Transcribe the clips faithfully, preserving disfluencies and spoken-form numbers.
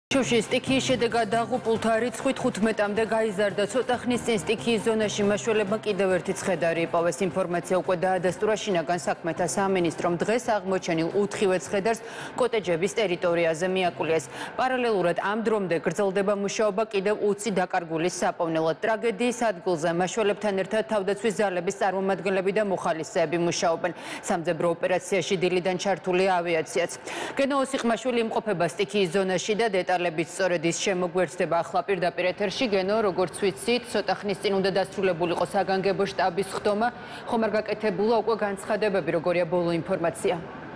Შუშის სტიქიის შედეგად დაღუპულთა რიცხვი თხუთმეტამდე გაიზარდა. ცოტა ხნის წინ სტიქიის ზონაში მაშველებმა კიდევ ერთი ცხედარი იპოვეს. ინფორმაცია უკვე დაადასტურა შინაგან საქმეთა სამინისტრომ. დღეს აღმოჩენილ ოთხივე ცხედარს კოტეჯების ტერიტორიაზე მიაკულიეს. პარალელურად ამ დრომდე გრძელდება მუშაობა კიდევ ოცი დაკარგულის საპოვნელად. ტრაგედიის ადგილზე მაშველებთან ერთად თავდაცვის ძალების წარმომადგენლები და მოხალისეები მუშაობენ. სამძებრო ოპერაციაში დილიდან ჩართულია ავიაციაც. გენოოსი ყმაშვილი იმყოფება სტიქიის ზონაში და დეტალ სწორედ ის შემოგვერთდება ახლა პირდაპირ ეთერში. გენო, როგორც ვიცით, ცოტა ხნის წინ უნდა დასრულებულიყო საგანგებო შტაბის ხდომა, ხომ არ გაკეთებულა უკვე განცხადებები, როგორია ბოლო ინფორმაცია?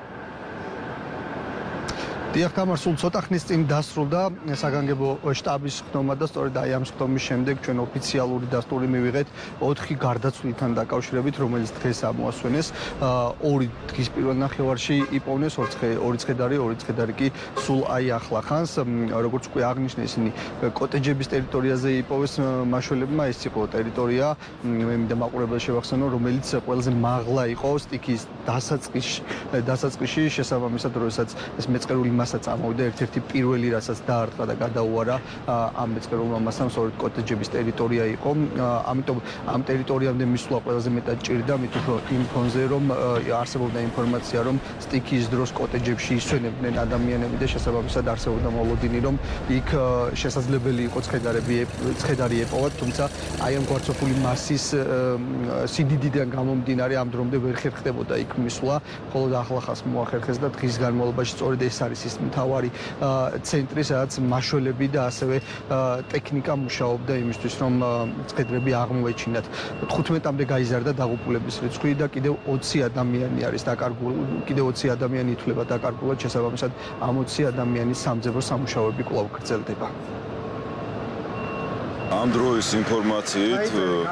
დიახ, გამარ, სულ ცოტა ხნის წინ დასრულდა საგანგებო შტაბის ხდომა და სწორედ აი ამ ხდომის შემდეგ ჩვენ ოფიციალური დასტური მივიღეთ ოთხი გარდაცვლილთან დაკავშირებით, რომელიც დღეს ამოასვენეს. ორი დღის პირველ ნახევარში იპოვნეს ორი ცხედარი, ორი ცხედარი კი სულ აი ახლა ხანს. როგორც უკვე აღნიშნე, ისინი კოტეჯების ტერიტორიაზე იპოვეს მაშველებმა. ეს იყო ტერიტორია, მე მინდა მაყურებელს შევახსენო, რომელიც ყველაზე მაღლა იყო სტიქიის დასაწყისში, დასაწყისში შესაბამისად, როდესაც ეს მეწყერული მასაც ამოვიდა ერთ-ერთი პირველი, რასაც დაარტყა და გადაუარა ამ მეწყერულმა მასამ სწორედ კოტეჯების ტერიტორია იყო. ამიტომ ამ ტერიტორიამდე მისვლა ყველაზე მეტად ჭირდა, მით უფრო იმ ფონზე, რომ არსებობდა ინფორმაცია, რომ სტიქიის დროს კოტეჯებში ისვენებდნენ ადამიანები და შესაბამისად არსებობდა მოლოდინი, რომ იქ შესაძლებელი იყო ცხედარები, ცხედარი ეპოვათ, თუმცა აი ამ გვარცოფული მასის სიდიდიდან გამომდინარე ამ დრომდე ვერ ხერხდებოდა იქ მისვლა, ხოლო ახლახანს მოახერხეს და დღის განმავლობაში სწორედ ეს არის ის მთავარი ცენტრი, სადაც მაშველები და ასევე ტექნიკა მუშაობდა იმისთვის, რომ ცხედრები აღმოეჩინათ. თხუთმეტამდე გაიზარდა დაღუპულების რიცხვი და კიდევ ოცი ადამიანი არის დაკარგული, კიდევ ოცი ადამიანი ითვლება დაკარგულად, შესაბამისად ამ ოცი ადამიანის სამძებრო სამუშაოები კვლავ გრძელდება. ამ დროის ინფორმაციით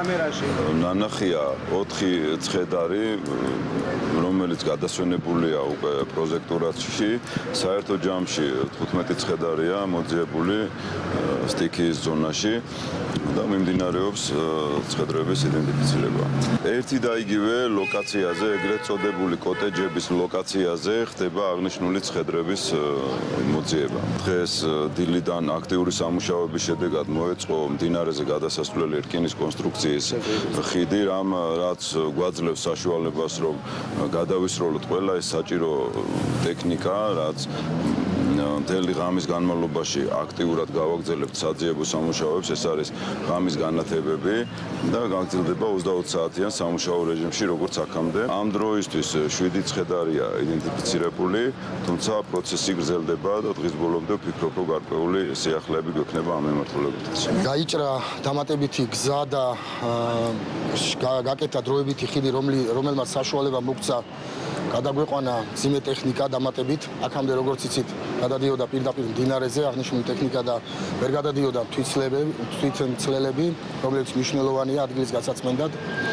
ნანახია ოთხი ცხედარი, რომელიც გადასვენებულია უკვე პროჟექტურაში. საერთო ჯამში თხუთმეტი ცხედარია მოძიებული სტიქიის ზონაში და მიმდინარეობს ცხედრების იდენტიფიცირება. ერთი და იგივე ლოკაციაზე, ეგრეთ წოდებული კოტეჯების ლოკაციაზე ხდება აღნიშნული ცხედრების მოძიება. დღეს დილიდან აქტიური სამუშაოების შედეგად მოეწყო მდინარეზე გადასასვლელი რკინის კონსტრუქციის ხიდი, რამ რაც გვაძლევს საშუალებას, რომ გადავისროლოთ ყველა ეს საჭირო ტექნიკა, რაც მთელი ღამის განმავლობაში აქტიურად გავაგრძელებთ საძიებო სამუშაოებს. ეს არის ღამის განათებები და გაგრძელდება ოცდაოთხ საათიან სამუშაო რეჟიმში, როგორც აქამდე. ამ დროისთვის შვიდი ცხედარია იდენტიფიცირებული, თუმცა პროცესი გრძელდება და დღის ბოლომდე ვფიქრობ, რომ გარკვეული სიახლეები გვექნება ამ მიმართულებითაც. გაიჭრა დამატებითი გზა და გაკეთა დროებითი ხიდი, რომელმაც საშუალება მოგცა გადაგვეყვანა მძიმე ტექნიკა დამატებით. აქამდე როგორც იცით, გადადიოდა პირდაპირ მდინარეზე აღნიშნული ტექნიკა და ვერ გადადიოდა თვითმცლელები, რომელიც მნიშვნელოვანია ადგილის გასაცმენდად.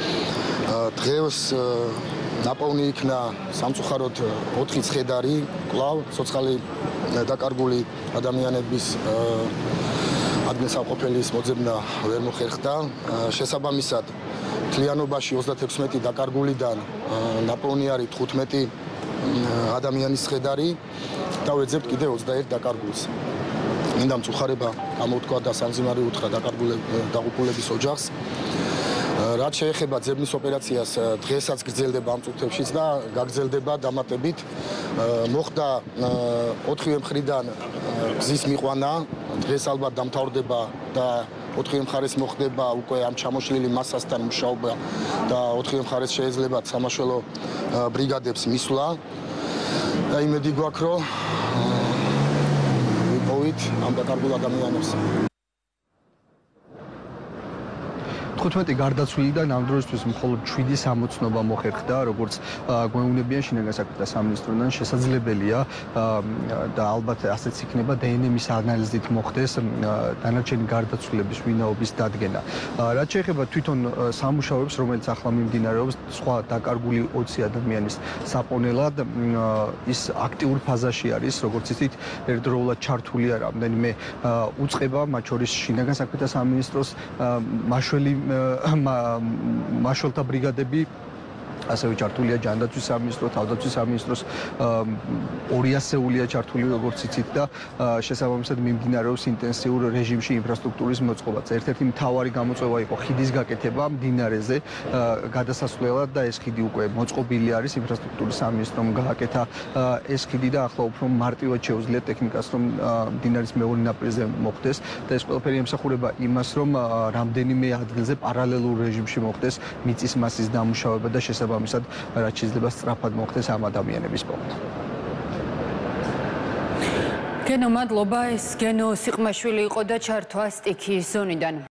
დღეს ნაპოვნი იქნა სამწუხაროდ ოთხი ცხედარი, კვლავ ცოცხალი დაკარგული ადამიანების ადგილსამყოფელის მოძებნა ვერ მოხერხდა. შესაბამისად, მთლიანობაში ოცდათექვსმეტი დაკარგულიდან ნაპოვნი არის თხუთმეტი ადამიანის ცხედარი და ვეძებთ კიდევ ოცდაერთი დაკარგულს. მინდა მწუხარება გამოვთქვა და სამძიმარი უთხრა დაღუპულების ოჯახს. რაც შეეხება ძებნის ოპერაციას, დღესაც გრძელდება ამ წუთებშიც და გაგრძელდება დამატებით. მოხდა ოთხივე მხრიდან გზის მიყვანა, დღეს ალბათ დამთავრდება და ოთხივე მხარეს მოხდება უკვე ამ ჩამოშლილი მასასთან მუშაობა და ოთხივე მხარეს შეეძლება სამაშველო ბრიგადებს მისვლა. და იმედი გვაქვს, რომ ვიპოვით ამ დაკარგულ ადამიანებს. თხუთმეტი გარდაცვლილიდან ამ დროისთვის მხოლოდ შვიდი სამოცნობა მოხერხდა, როგორც გვეუბნებიან შინაგან საქმეთა სამინისტროდან, შესაძლებელია და ალბათ ასეც იქნება დე ენ ემის ანალიზით მოხდეს დანარჩენი გარდაცვლილების ვინაობის დადგენა. რაც შეეხება თვითონ სამუშაოებს, რომელიც ახლა მიმდინარეობს სხვა დაკარგული ოცი ადამიანის საპონელად, ის აქტიურ ფაზაში არის, როგორც იცით, ერთდროულად ჩართულია რამდენიმე უწყება, მათ შორის შინაგან საქმეთა სამინისტროს მაშველი მაშველთა ბრიგადები ასევე ჩართულია ჯანდაცვის სამინისტრო, თავდაცვის სამინისტროს ორი ასეულია ჩართული როგორც იცით და შესაბამისად მიმდინარეობს ინტენსიურ რეჟიმში ინფრასტრუქტურის მოწყობაც. ერთ-ერთი მთავარი გამოწვევა იყო ხიდის გაკეთება მდინარეზე გადასასვლელად და ეს ხიდი უკვე მოწყობილი არის ინფრასტრუქტურის სამინისტრომ გააკეთა ეს ხიდი და ახლა უფრო მარტივად შეუძლიათ ტექნიკას რომ მდინარის მეორე ნაპირზე მოხდეს და ეს ყველაფერი ემსახურება იმას რომ რამდენიმე ადგილზე პარალელურ რეჟიმში მოხდეს მიწის მასის დამუშავება და შესაბამისად რაც შეიძლება სწრაფად მოხდეს ამ ადამიანების პოვნა. გენო მადლობა ეს გენო სიყმაშვილი იყო და ჩართვა სტიქიის ზონიდან.